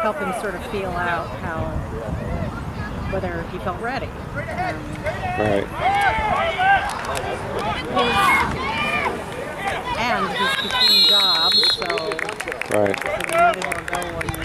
help him sort of feel out whether he felt ready. Right. And he's between jobs, so right. So we might as well go when